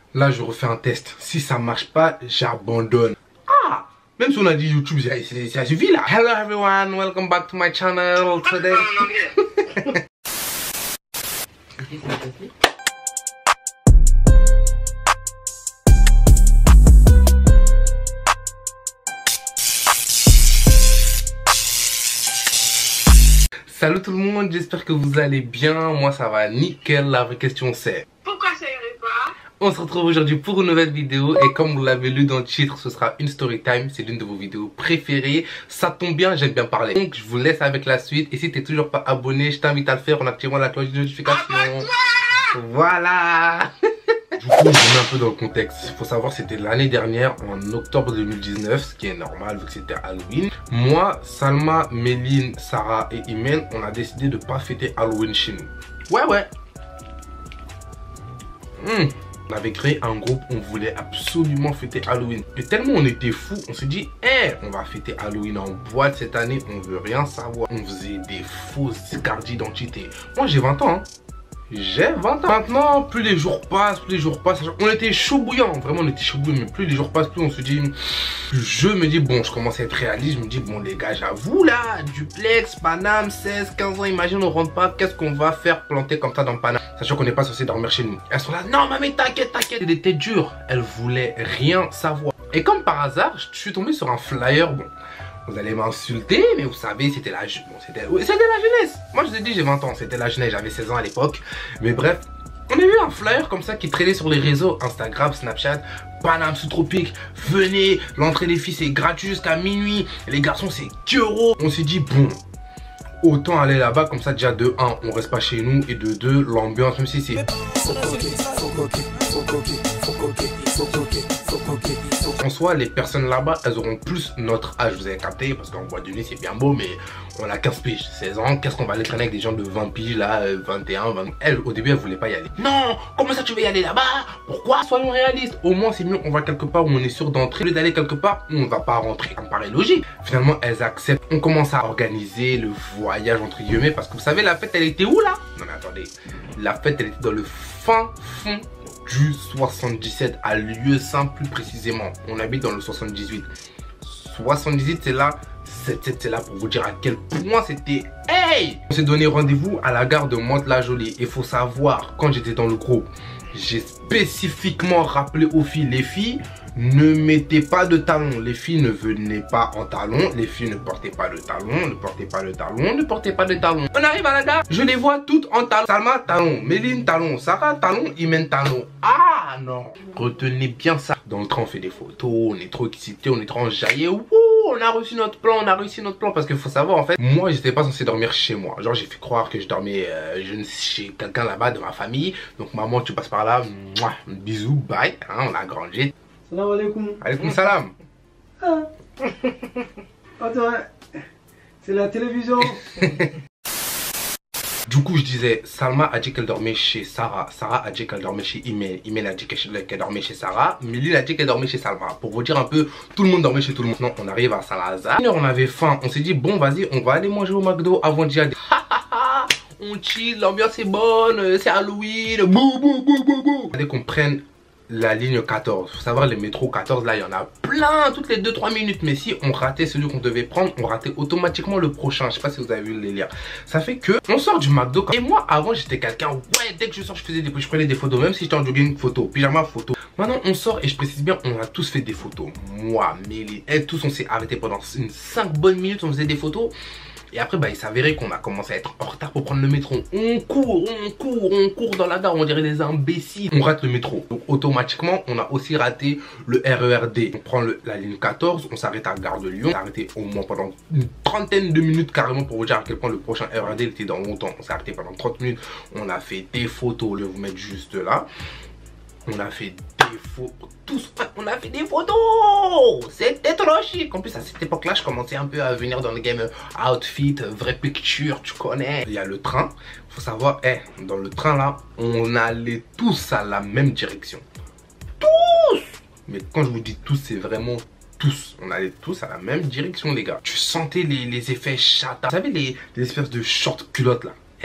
Là, je refais un test. Si ça marche pas, j'abandonne. Ah! Même si on a dit YouTube, ça suffit là. Hello everyone, welcome back to my channel today. Salut tout le monde, j'espère que vous allez bien. Moi ça va nickel. La vraie question c'est: pourquoi ça irait pas? On se retrouve aujourd'hui pour une nouvelle vidéo. Et comme vous l'avez lu dans le titre, ce sera une story time. C'est l'une de vos vidéos préférées. Ça tombe bien, j'aime bien parler. Donc je vous laisse avec la suite. Et si t'es toujours pas abonné, je t'invite à le faire en activant la cloche de notification. Voilà. Du coup, je vous mets un peu dans le contexte. Il faut savoir, c'était l'année dernière, en octobre 2019, ce qui est normal vu que c'était Halloween. Moi, Salma, Méline, Sarah et Imen, on a décidé de pas fêter Halloween chez nous. Ouais. On avait créé un groupe, on voulait absolument fêter Halloween. Et tellement on était fous, on s'est dit, on va fêter Halloween en boîte cette année, on veut rien savoir. On faisait des fausses cartes d'identité. Moi, j'ai 20 ans, hein. J'ai 20 ans. Maintenant, plus les jours passent, on était chaud bouillant, vraiment on était chaud bouillant, mais plus les jours passent, plus on se dit, je me dis, bon, je commence à être réaliste, je me dis, bon les gars, j'avoue là, duplex, Paname, 16, 15 ans, imagine on rentre pas, qu'est-ce qu'on va faire planter comme ça dans Paname, sachant qu'on n'est pas censé dormir chez nous. Elles sont là, non mamie, t'inquiète, elles étaient dures, elles voulaient rien savoir. Et comme par hasard, je suis tombé sur un flyer, bon, vous allez m'insulter, mais vous savez, c'était la jeunesse. Moi, je vous ai dit, j'ai 20 ans, c'était la jeunesse, j'avais 16 ans à l'époque. Mais bref, on a vu un flyer comme ça qui traînait sur les réseaux, Instagram, Snapchat, Paname sous-tropique. Venez, l'entrée des filles, c'est gratuit jusqu'à minuit. Et les garçons, c'est 10 €. On s'est dit, bon, autant aller là-bas, comme ça, déjà, de 1, on reste pas chez nous. Et de 2, l'ambiance, même si c'est... En soi, les personnes là-bas, elles auront plus notre âge, vous avez capté, parce qu'en boîte de nuit, c'est bien beau, mais on a 15 piges, 16 ans, qu'est-ce qu'on va aller traîner avec des gens de 20 piges, là, 21, 20... Elle, au début, elle voulait pas y aller. Non, comment ça tu veux y aller là-bas? Pourquoi? Soyons réalistes. Au moins, c'est mieux, on va quelque part où on est sûr d'entrer. Au lieu d'aller quelque part où on va pas rentrer, ça me paraît logique. Finalement, elles acceptent. On commence à organiser le voyage, entre guillemets, parce que vous savez, la fête, elle était où, là? Non, mais attendez, la fête, elle était dans le fin fond du 77 à Lieu-Saint plus précisément. On habite dans le 78. 78 c'est là, 77 c'est là pour vous dire à quel point c'était On s'est donné rendez-vous à la gare de Mantes-la-Jolie. Et faut savoir, quand j'étais dans le groupe, j'ai spécifiquement rappelé aux filles, les filles ne mettez pas de talons. Les filles ne venaient pas en talons. Les filles ne portaient pas de talons. Ne portaient pas de talons. On arrive à la gare, je les vois toutes en talons. Salma, talons. Méline, talons. Sarah, talons. Imen, talons. Ah non. Retenez bien ça. Dans le train, on fait des photos. On est trop excités. On est trop enjaillés. Wouh, on a réussi notre plan. Parce qu'il faut savoir, en fait, moi, j'étais pas censé dormir chez moi. Genre, j'ai fait croire que je dormais chez quelqu'un là-bas de ma famille. Donc, maman, tu passes par là. Mouah, bisous, bye. Hein, on a grandi. Salam alaikum. Alaikum salam. Attends, c'est la télévision. Du coup, je disais, Salma a dit qu'elle dormait chez Sarah. Sarah a dit qu'elle dormait chez Imen. Imen a dit qu'elle dormait chez Sarah. Méline a dit qu'elle dormait chez Salma. Pour vous dire un peu, tout le monde dormait chez tout le monde. Non, on arrive à Saint-Lazare. On avait faim. On s'est dit, bon, vas-y, on va aller manger au McDo avant d'y aller. On chill, l'ambiance est bonne, c'est Halloween. Bouh. Dès qu'on prenne la ligne 14, faut savoir les métros 14 là il y en a plein toutes les 2-3 minutes, mais si on ratait celui qu'on devait prendre, on ratait automatiquement le prochain. Je sais pas si vous avez vu le délire. Ça fait que on sort du McDo et moi avant j'étais quelqu'un, ouais, dès que je sors je prenais des photos, même si j'étais en jogging, photo, pyjama, photo. Maintenant on sort et je précise bien, on a tous fait des photos. Moi, Mélie, elle, tous on s'est arrêté pendant une 5 bonnes minutes, on faisait des photos. Et après, il s'avérait qu'on a commencé à être en retard pour prendre le métro. On court dans la gare, on dirait des imbéciles. On rate le métro. Donc automatiquement, on a aussi raté le RERD. On prend la ligne 14, on s'arrête à la gare de Lyon. On s'est arrêté au moins pendant une trentaine de minutes carrément pour vous dire à quel point le prochain RERD était dans longtemps. On s'est arrêté pendant 30 minutes. On a fait des photos, je vais vous mettre juste là. On a fait des photos, on a fait des photos. C'était trop chic. En plus à cette époque là je commençais un peu à venir dans le game outfit, vraie picture, tu connais. Il y a le train, faut savoir, dans le train là, on allait tous à la même direction. Tous. Mais quand je vous dis tous, c'est vraiment tous. On allait tous à la même direction les gars. Tu sentais les effets chata. Vous savez les espèces de short culottes là.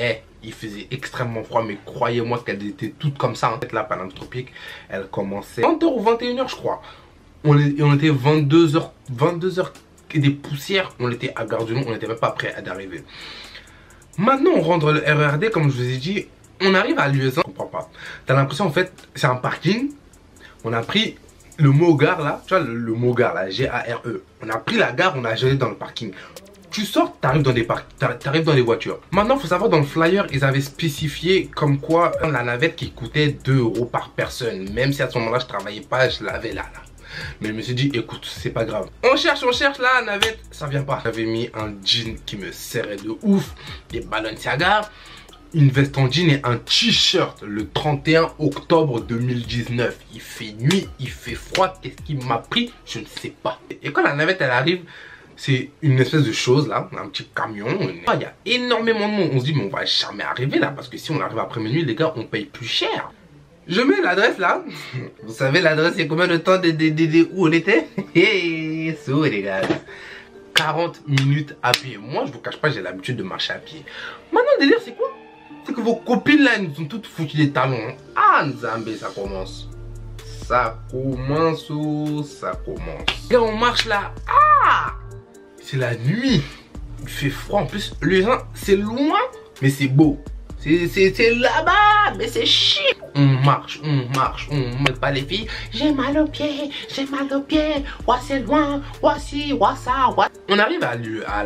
il faisait extrêmement froid, mais croyez-moi qu'elles étaient toutes comme ça. La Paname Tropique, elle commençait 20h ou 21h, je crois. On était 22h et des poussières. On était à Gare du Nord, on n'était même pas prêt d'arriver. Maintenant, on rentre le RERD, comme je vous ai dit. On arrive à Lieusaint, je comprends pas. T'as l'impression, en fait, c'est un parking. On a pris le mot gare là, tu vois, le mot gare là, G-A-R-E. On a pris la gare, on a jeté dans le parking. Tu sors, t'arrives dans des voitures. Maintenant, il faut savoir, dans le flyer, ils avaient spécifié comme quoi la navette qui coûtait 2 € par personne. Même si à ce moment-là, je travaillais pas, je l'avais là. Mais je me suis dit, écoute, c'est pas grave. On cherche là, la navette, ça vient pas. J'avais mis un jean qui me serrait de ouf, des Balenciaga, une veste en jean et un t-shirt le 31 octobre 2019. Il fait nuit, il fait froid. Qu'est-ce qui m'a pris? Je ne sais pas. Et quand la navette, elle arrive, c'est une espèce de chose là, un petit camion. Il y a énormément de monde. On se dit, mais on va jamais arriver là, parce que si on arrive après minuit, les gars, on paye plus cher. Je mets l'adresse là. Vous savez l'adresse, c'est combien de temps où on était? So les gars, 40 minutes à pied. Moi je vous cache pas, j'ai l'habitude de marcher à pied. Maintenant le délire c'est quoi? C'est que vos copines là, elles nous ont toutes foutu des talons. Ah Nzambé, ça commence. Ça commence. Là on marche là. Ah, c'est la nuit. Il fait froid en plus. Le gens, c'est loin, mais c'est beau. C'est là-bas, mais c'est chiant. On marche, on pas les filles. J'ai mal aux pieds, ouah c'est loin, ouah si, ouah ça, ouah. On arrive à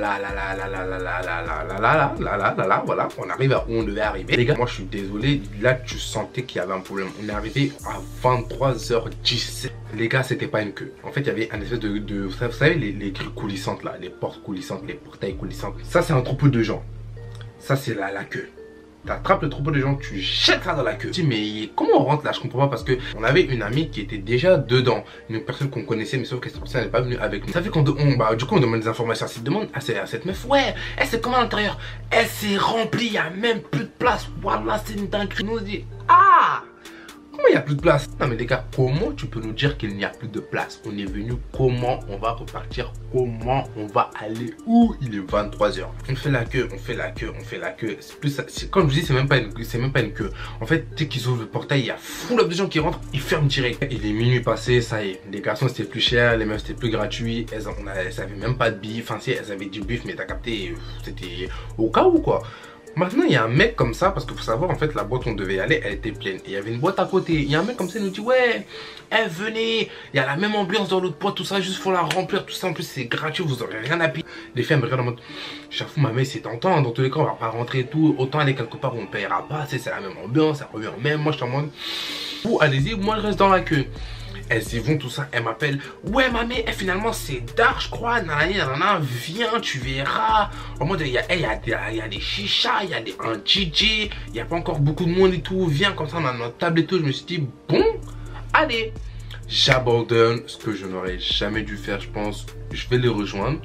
voilà, on arrive à où on devait arriver. Les gars, moi je suis désolé, là tu sentais qu'il y avait un problème. On est arrivé à 23h17. Les gars, c'était pas une queue. En fait, il y avait un espèce de vous savez les grilles coulissantes là, les portes coulissantes, les portails coulissantes. Ça c'est un troupeau de gens. Ça c'est la queue. T'attrapes le troupeau de gens, tu jettes ça dans la queue. Je dis mais comment on rentre là? Je comprends pas parce que on avait une amie qui était déjà dedans, une personne qu'on connaissait, mais sauf que cette personne n'est pas venue avec nous. Ça fait qu'on du coup on demande des informations. Elle demande à cette meuf, ouais, elle c'est comment à l'intérieur? Elle s'est remplie, il y a même plus de place. Voilà, c'est une dinguerie. Nous dit ah, comment il n'y a plus de place? Non mais les gars, comment tu peux nous dire qu'il n'y a plus de place? On est venu, comment on va repartir? Comment on va aller où? Il est 23h. On fait la queue. C'est plus, comme je vous dis, c'est même pas une queue. En fait, dès qu'ils ouvrent le portail, il y a full de gens qui rentrent, ils ferment direct. Il est minuit passé, ça y est. Les garçons c'était plus cher, les meufs c'était plus gratuit. Elles avaient même pas de bif. Enfin si, elles avaient du bif, mais t'as capté, c'était au cas où quoi. Maintenant, il y a un mec comme ça, parce qu'il faut savoir, en fait, la boîte où on devait y aller, elle était pleine. Et il y avait une boîte à côté. Il y a un mec comme ça, il nous dit, ouais, venez, il y a la même ambiance dans l'autre boîte, tout ça, juste faut la remplir, tout ça. En plus, c'est gratuit, vous aurez rien à payer. Les filles, elles me regardent en mode, j'avoue, ma mère, c'est tentant. Dans tous les cas, on va pas rentrer et tout. Autant aller quelque part où on payera pas. C'est la même ambiance, ça revient même. Moi, je suis en mode, vous, allez-y, moi, je reste dans la queue. Elles y vont, tout ça, elles m'appellent. Ouais, mamie, finalement, c'est dark, je crois. Nanana, viens, tu verras. En mode, il y a des chichas, il y a un DJ, il n'y a pas encore beaucoup de monde et tout. Viens, comme ça, on a notre table et tout. Je me suis dit, bon, allez. J'abandonne ce que je n'aurais jamais dû faire, je pense. Je vais les rejoindre.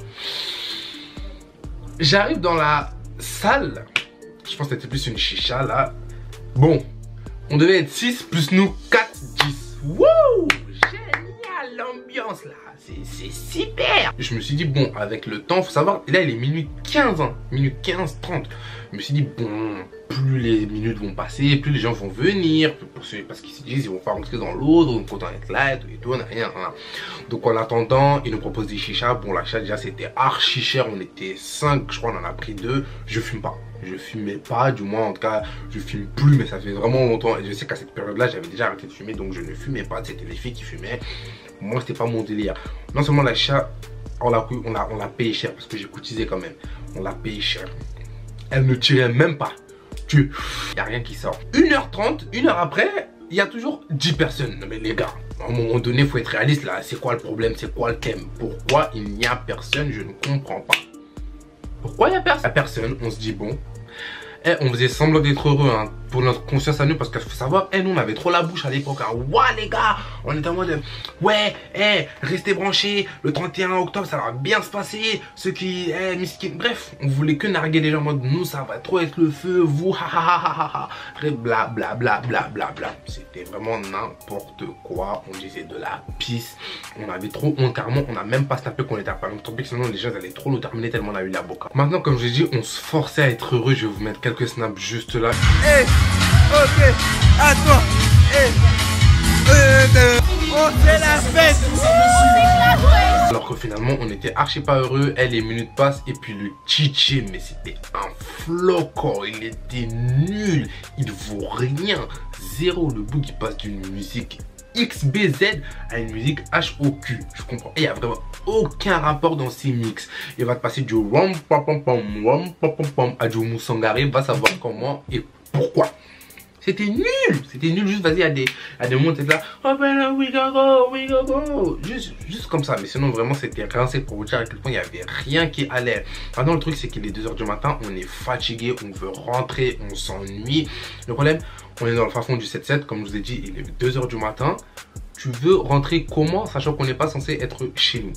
J'arrive dans la salle. Je pense que c'était plus une chicha, là. Bon, on devait être 6 plus nous, 4, 10. Wouh! Génial l'ambiance là, c'est super. Je me suis dit bon, avec le temps, faut savoir, là il est minuit 15, hein, minuit 15, 30. Je me suis dit bon, plus les minutes vont passer, plus les gens vont venir, parce qu'ils se disent ils vont pas rentrer dans l'autre, on est content d'être là et tout, rien. Donc en attendant, ils nous proposent des chichas. Bon, la chicha déjà c'était archi cher, on était 5, je crois on en a pris 2. Je fume pas. Je fumais pas, du moins en tout cas je fume plus, mais ça fait vraiment longtemps. Et je sais qu'à cette période là j'avais déjà arrêté de fumer, donc je ne fumais pas. C'était les filles qui fumaient, moi c'était pas mon délire. Non seulement la chicha, on l'a payé cher, parce que j'ai cotisé quand même. On l'a payé cher. Elle ne tirait même pas. Il n'y a rien qui sort. 1h30, 1h après, il y a toujours 10 personnes. Non mais les gars, à un moment donné il faut être réaliste là. C'est quoi le problème? C'est quoi le thème? Pourquoi il n'y a personne? Je ne comprends pas. Pourquoi il n'y a personne? On se dit bon. On faisait semblant d'être heureux, hein. pour notre conscience à nous, parce qu'il faut savoir, nous on avait trop la bouche à l'époque. Hein. Ouais les gars, on était en mode ouais, restez branchés, le 31 octobre ça va bien se passer. Ceux qui, miskin, bref, on voulait que narguer les gens en mode nous ça va trop être le feu, vous, ha ha ha ha ha, bla bla bla bla bla bla. C'était vraiment n'importe quoi, on disait de la pisse, on avait trop honte, carrément, on n'a même pas snappé qu'on était à Paris, topic, sinon les gens allaient trop nous terminer tellement on a eu la boca. Maintenant, comme je l'ai dit, on se forçait à être heureux, je vais vous mettre quelques snaps juste là. Hey, ok, à toi. Hey, on fait la fête. Alors que finalement, on était archi pas heureux. Les minutes passent et puis le Chichi, mais c'était un flocon. Il était nul. Il vaut rien. Zéro. Le bout qui passe d'une musique XBZ à une musique HOQ. Je comprends. Et il n'y a vraiment aucun rapport dans ces mix. Il va te passer du rom pom pom pom à du Moussangari. Va savoir comment et pourquoi. C'était nul. C'était nul. Juste vas-y à des moments t'es là. Oh ben là, we go go. Juste comme ça. Mais sinon vraiment c'était rincé pour vous dire à quel point il n'y avait rien qui allait. Maintenant le truc c'est qu'il est 2 h du matin. On est fatigué. On veut rentrer. On s'ennuie. Le problème, on est dans le fin fond du 7-7. Comme je vous ai dit, il est 2 h du matin. Tu veux rentrer comment, sachant qu'on n'est pas censé être chez nous?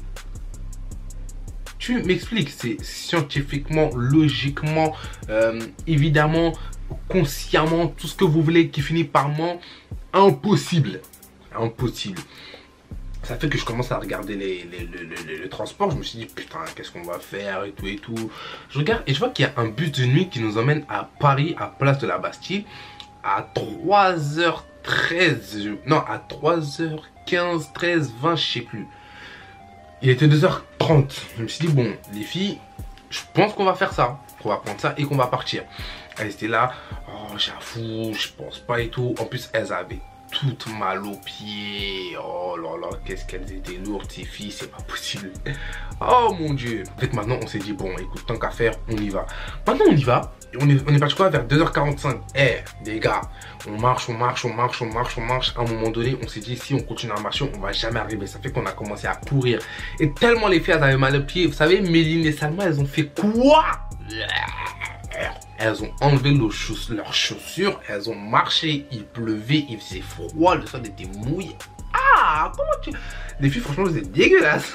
Tu m'expliques. C'est scientifiquement, logiquement, évidemment, consciemment, tout ce que vous voulez qui finit par ment, impossible. Impossible. Ça fait que je commence à regarder le transport. Je me suis dit, putain, qu'est-ce qu'on va faire et tout et tout. Je regarde et je vois qu'il y a un bus de nuit qui nous emmène à Paris, à Place de la Bastille, à 3h13. Non, à 3h15, 13, 20, je sais plus. Il était 2h30. Je me suis dit, bon, les filles, je pense qu'on va faire ça. Qu'on va prendre ça et qu'on va partir. Elles étaient là, oh j'avoue, je pense pas et tout. En plus, elles avaient toutes mal aux pieds. Oh là là, qu'est-ce qu'elles étaient lourdes ces filles, c'est pas possible. Oh mon dieu. En fait maintenant on s'est dit bon écoute, tant qu'à faire, on y va. Maintenant on y va. On est parti quoi vers 2h45. Les gars, on marche. À un moment donné, on s'est dit si on continue à marcher, on va jamais arriver. Ça fait qu'on a commencé à courir. Et tellement les filles elles avaient mal aux pieds. Vous savez, Méline et Salma, elles ont fait quoi? Elles ont enlevé leurs chaussures, elles ont marché, il pleuvait, il faisait froid, le sol était mouillé. Ah, comment tu... Les filles, franchement, vous êtes dégueulasses.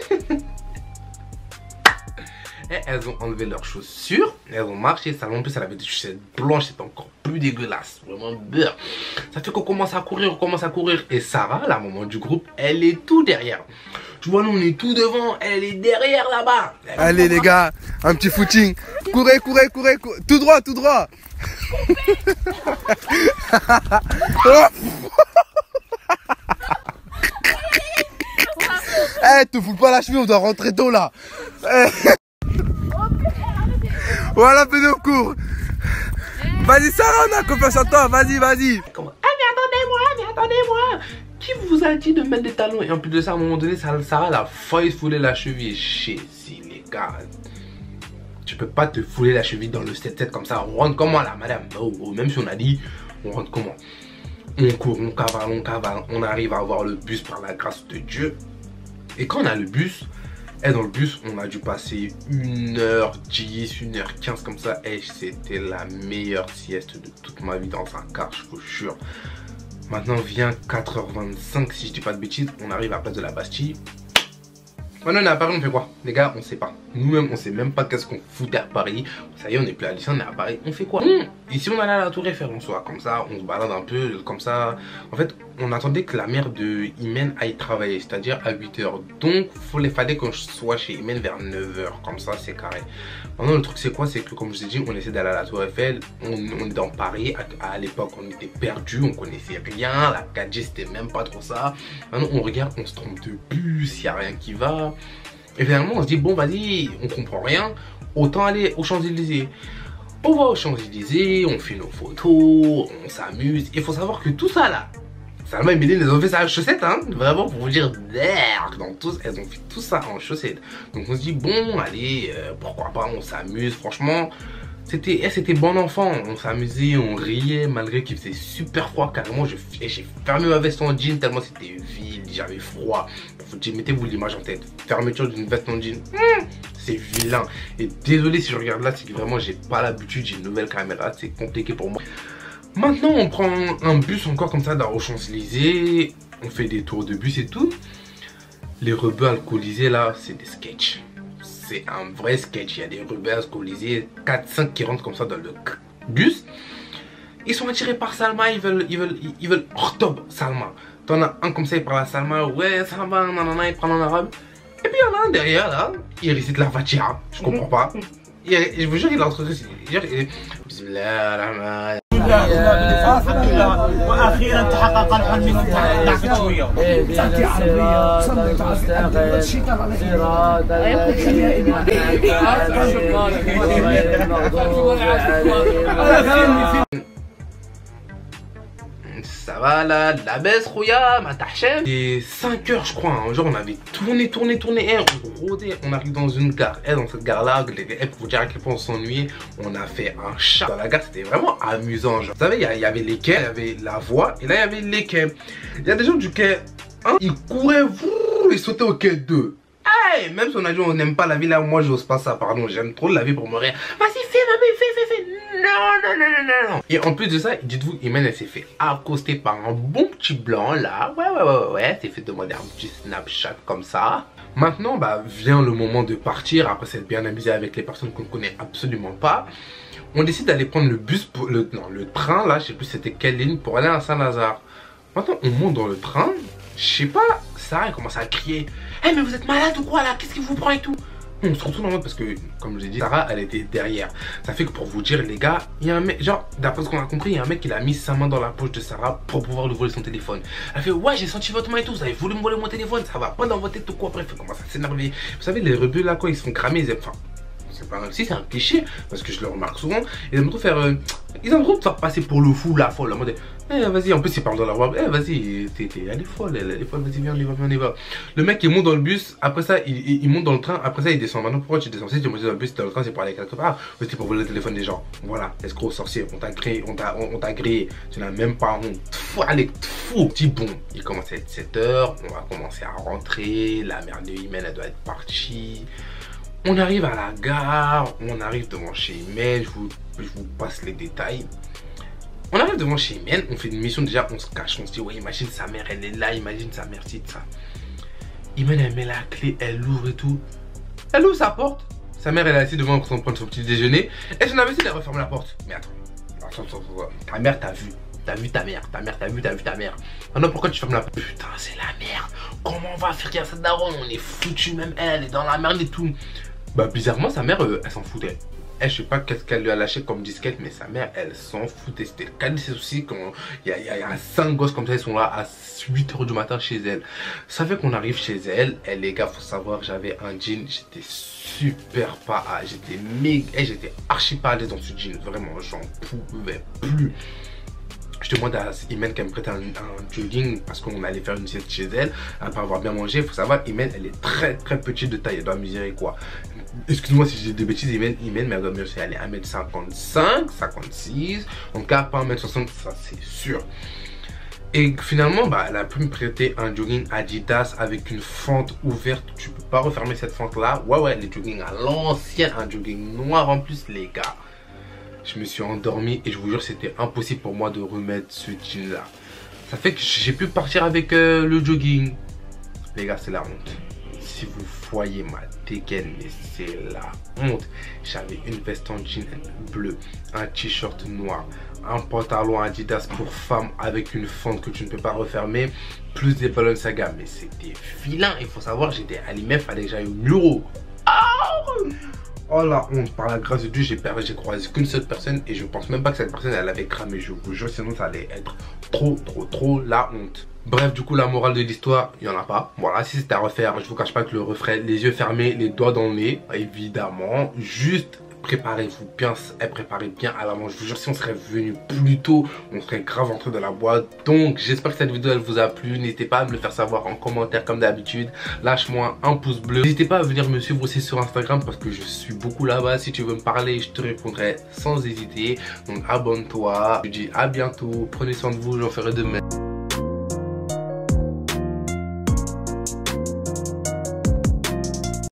Et elles ont enlevé leurs chaussures, elles ont marché, ça en plus elle avait des chaussettes blanches, c'était encore plus dégueulasse, vraiment beurre. Ça fait qu'on commence à courir, et Sarah, la maman du groupe, elle est tout derrière. Tu vois, nous on est tout devant, elle est derrière là-bas. Allez les gars, un petit footing. Courez. Tout droit. Te fous pas la cheville, on doit rentrer tôt là. Voilà, Pédo court. Vas-y Sarah, on a confiance en toi, vas-y. Ah mais attendez-moi. Qui vous a dit de mettre des talons? Et en plus de ça, à un moment donné, Sarah a failli se fouler la cheville. Si les gars, tu peux pas te fouler la cheville dans le 7-7 comme ça. On rentre comment là, madame? Même si on a dit, on rentre comment? On court, on cavale. On arrive à avoir le bus par la grâce de Dieu. Et quand on a le bus, dans le bus, on a dû passer 1h10, 1h15 comme ça. Et c'était la meilleure sieste de toute ma vie dans un car, je vous jure. Maintenant vient 4h25, si je dis pas de bêtises, on arrive à la Place de la Bastille. Maintenant on est à Paris, on fait quoi? Les gars, on sait pas. Nous-mêmes, on sait même pas qu'est-ce qu'on foutait à Paris. Ça y est, on est plus à lycée, on est à Paris. On fait quoi? Ici, on allait à la Tour Eiffel, on soit comme ça, on se balade un peu, comme ça. En fait, on attendait que la mère de Imen aille travailler, c'est-à-dire à 8h. Donc, fallait que je sois chez Imen vers 9h. Comme ça, c'est carré. Maintenant, le truc, c'est quoi? C'est que, comme je vous ai dit, on essaie d'aller à la Tour Eiffel. On est dans Paris. À l'époque, on était perdus, on connaissait rien. La 4G, c'était même pas trop ça. Maintenant, on regarde, on se trompe de bus, il n'y a rien qui va. Et finalement, on se dit, bon, vas-y, on comprend rien. Autant aller aux Champs-Élysées. On va aux Champs-Élysées, on fait nos photos, on s'amuse. Il faut savoir que tout ça là, Salma et Méline, elles ont fait ça en chaussettes, hein. Vraiment pour vous dire, donc tous, elles ont fait tout ça en chaussettes. Donc on se dit, bon, allez, pourquoi pas, on s'amuse. Franchement, c'était bon enfant. On s'amusait, on riait, malgré qu'il faisait super froid. Carrément, j'ai fermé ma veste en jean tellement c'était vide, j'avais froid. Mettez-vous l'image en tête. Fermeture d'une veste en jean. C'est vilain. Et désolé si je regarde là, c'est que vraiment j'ai pas l'habitude, j'ai une nouvelle caméra, c'est compliqué pour moi. Maintenant, on prend un bus encore comme ça aux Champs-Élysées. On fait des tours de bus et tout. Les rebeux alcoolisés là, c'est des sketchs. C'est un vrai sketch. Il y a des rebeux alcoolisés, 4-5 qui rentrent comme ça dans le bus. Ils sont attirés par Salma, ils veulent Ortob Salma. T'en as un comme ça, il parle à Salma, ouais, ça va, nanana, il parle en arabe. Et puis il y en a un derrière là, il récite la Fatiha, je comprends pas. Je vous jure, il a entre Bismillah. واخيرا تحقق الحلم منك ضعفت شويه صلي عربيه صلي تعالى الشيطان عليك Ça va là, la baisse, Rouya, ma tahchem. Et 5 heures, je crois. Hein. Genre, on avait tourné. On rôdait. On arrive dans une gare. Et dans cette gare-là, pour vous dire à quel point on s'ennuyait, on a fait un chat. Dans la gare, c'était vraiment amusant. Genre. Vous savez, il y avait les quais, il y avait la voie. Et là, il y avait les quais. Il y a des gens du quai 1, ils couraient, ils sautaient au quai 2. Hey, même si on a dit on n'aime pas la vie là, moi j'ose pas ça, pardon, j'aime trop la vie pour mourir. Vas-y, fais, mamie, fais. Non. Et en plus de ça, dites-vous, Imen elle s'est fait accoster par un bon petit blanc là. Ouais, s'est fait demander un petit Snapchat comme ça. Maintenant, bah vient le moment de partir, après s'être bien amusé avec les personnes qu'on ne connaît absolument pas. On décide d'aller prendre le bus, le train là, je sais plus c'était quelle ligne, pour aller à Saint-Lazare. Maintenant, on monte dans le train, je sais pas, Sarah elle commence à crier. Hey, mais vous êtes malade ou quoi là? Qu'est-ce qui vous prend et tout? On se retourne en mode parce que, comme je l'ai dit, Sarah elle était derrière. Ça fait que pour vous dire, les gars, il y a un mec, genre, d'après ce qu'on a compris, il y a un mec qui a mis sa main dans la poche de Sarah pour pouvoir lui voler son téléphone. Elle fait, ouais, j'ai senti votre main et tout, vous avez voulu me voler mon téléphone, ça va pas dans votre tête ou quoi? Bref, elle commence à s'énerver. Vous savez, les rebeux là, quoi, ils se font cramer, ils aiment. Enfin, c'est pas même si c'est un cliché, parce que je le remarque souvent, ils aiment trop faire. Ils aiment trop te faire passer pour le fou, la folle, en mode. Eh, vas-y, en plus ils parlent dans la voix. Eh, vas-y, elle est folle, vas-y, viens, on y va. Le mec il monte dans le bus, après ça il monte dans le train, après ça il descend. Maintenant pourquoi tu descends? Si tu montes dans le bus, dans le train, c'est pour aller quelque part. C'est pour voler le téléphone des gens. Voilà, escroc, sorcier, on t'a créé, on t'a grillé. Tu n'as même pas honte. Allez, fou. Petit bon, il commence à être 7 h, on va commencer à rentrer. La mère de Imen elle doit être partie. On arrive à la gare, on arrive devant chez Imen, je vous passe les détails. On arrive devant chez Imen, on fait une mission déjà, on se cache, on se dit ouais imagine sa mère elle est là, imagine sa mère c'est ça. Imen elle met la clé, elle ouvre et tout. Elle ouvre sa porte, sa mère elle est assise devant pour prendre son petit déjeuner. Et son imbécile elle referme la porte. Mais attends, ta mère t'a vu. T'as vu ta mère, t'as vu ta mère. Maintenant pourquoi tu fermes la porte? Putain c'est la merde. Comment on va faire qu'il y a cette daronne? On est foutu, même elle est dans la merde et tout. Bah bizarrement sa mère elle s'en foutait. Elle je sais pas qu'est-ce qu'elle lui a lâché comme disquette, mais sa mère elle s'en foutait. C'était le cas de ses soucis quand il y a 5 gosses comme ça, ils sont là à 8 h du matin chez elle. Ça fait qu'on arrive chez elle. Et les gars faut savoir, j'avais un jean, j'étais super pas à, j'étais méga, j'étais archi pas à l'aise dans ce jean. Vraiment j'en pouvais plus. Je demande à Imen qu'elle me prête un jogging parce qu'on allait faire une sieste chez elle. Après avoir bien mangé, il faut savoir, Imen elle est très petite de taille, elle doit mesurer quoi. Excuse-moi si j'ai des bêtises, Imen, mais elle doit mesurer, elle est 1m55, 56, en cas pas 1m60, ça c'est sûr. Et finalement, bah, elle a pu me prêter un jogging Adidas avec une fente ouverte. Tu peux pas refermer cette fente là. Ouais, les joggings à l'ancienne, un jogging noir en plus les gars. Je me suis endormi et je vous jure c'était impossible pour moi de remettre ce jean là. Ça fait que j'ai pu partir avec le jogging. Les gars c'est la honte. Si vous voyez ma dégaine, mais c'est la honte. J'avais une veste en jean bleu, un t-shirt noir, un pantalon Adidas pour femme avec une fente que tu ne peux pas refermer, plus des Balenciaga. Mais c'était vilain. Il faut savoir j'étais à l'IMEF, fallait que j'aille au bureau. Oh la honte, par la grâce de Dieu, j'ai croisé qu'une seule personne et je pense même pas que cette personne elle avait cramé, je vous jure, sinon ça allait être trop la honte. Bref, du coup la morale de l'histoire, il n'y en a pas. Voilà, si c'était à refaire, je vous cache pas que je le referais les yeux fermés, les doigts dans le nez, évidemment. Juste préparez-vous bien, préparez bien à l'avance. Je vous jure, si on serait venu plus tôt, on serait grave entré dans la boîte. Donc j'espère que cette vidéo elle vous a plu. N'hésitez pas à me le faire savoir en commentaire comme d'habitude. Lâche-moi un pouce bleu. N'hésitez pas à venir me suivre aussi sur Instagram parce que je suis beaucoup là-bas. Si tu veux me parler, je te répondrai sans hésiter. Donc abonne-toi. Je vous dis à bientôt. Prenez soin de vous, j'en ferai de même.